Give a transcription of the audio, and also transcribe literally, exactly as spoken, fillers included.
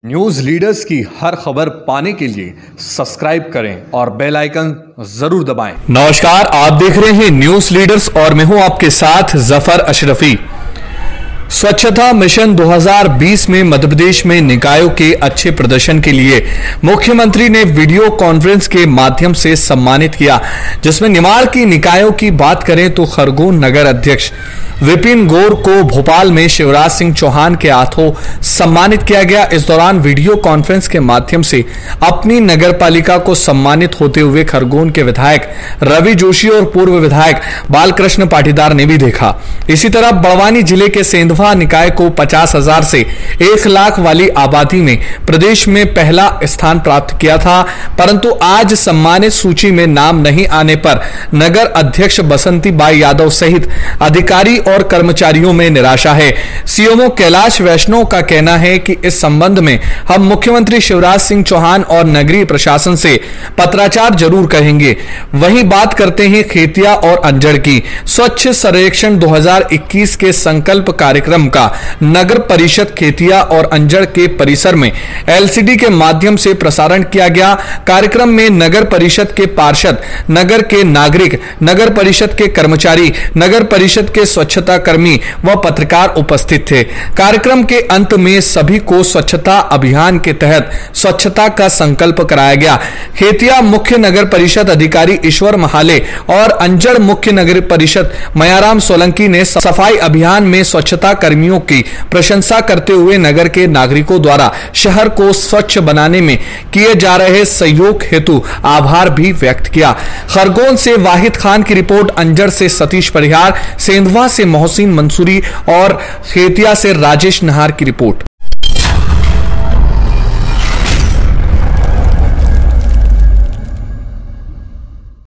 News leaders की हर खबर पाने के लिए सब्सक्राइब करें और बेल आइकन जरूर दबाएं। नमस्कार, आप देख रहे हैं न्यूज लीडर्स और मैं हूं आपके साथ जफर अशरफी। स्वच्छता मिशन दो हज़ार बीस में मध्य प्रदेश में निकायों के अच्छे प्रदर्शन के लिए मुख्यमंत्री ने वीडियो कॉन्फ्रेंस के माध्यम से सम्मानित किया, जिसमें निमाड़ की निकायों की बात करें तो खरगोन नगर अध्यक्ष विपिन गौर को भोपाल में शिवराज सिंह चौहान के हाथों सम्मानित किया गया। इस दौरान वीडियो कॉन्फ्रेंस के माध्यम से अपनी नगर पालिका को सम्मानित होते हुए खरगोन के विधायक रवि जोशी और पूर्व विधायक बालकृष्ण पाटीदार ने भी देखा। इसी तरह बड़वानी जिले के सेंधवा निकाय को पचास हजार से एक लाख वाली आबादी में प्रदेश में पहला स्थान प्राप्त किया था, परंतु आज सम्मानित सूची में नाम नहीं आने पर नगर अध्यक्ष बसंती बाई यादव सहित अधिकारी और कर्मचारियों में निराशा है। सीएमओ कैलाश वैष्णव का कहना है कि इस संबंध में हम मुख्यमंत्री शिवराज सिंह चौहान और नगरीय प्रशासन से पत्राचार जरूर करेंगे। वहीं बात करते हैं खेतिया और अंजड़ की। स्वच्छ सर्वेक्षण दो हज़ार इक्कीस के संकल्प कार्यक्रम का नगर परिषद खेतिया और अंजड़ के परिसर में एलसीडी के माध्यम से प्रसारण किया गया। कार्यक्रम में नगर परिषद के पार्षद, नगर के नागरिक, नगर परिषद के कर्मचारी, नगर परिषद के स्वच्छता कर्मी व पत्रकार उपस्थित थे। कार्यक्रम के अंत में सभी को स्वच्छता अभियान के तहत स्वच्छता का संकल्प कराया गया। खेतिया मुख्य नगर परिषद अधिकारी ईश्वर महाले और अंजड़ मुख्य नगर परिषद मयाराम सोलंकी ने सफाई अभियान में स्वच्छता कर्मियों की प्रशंसा करते हुए नगर के नागरिकों द्वारा शहर को स्वच्छ बनाने में किए जा रहे सहयोग हेतु आभार भी व्यक्त किया। खरगोन से वाहिद खान की रिपोर्ट, अंजड़ से सतीश परिहार, सेंधवा से मोहसिन मंसूरी और खेतिया से राजेश नहार की रिपोर्ट।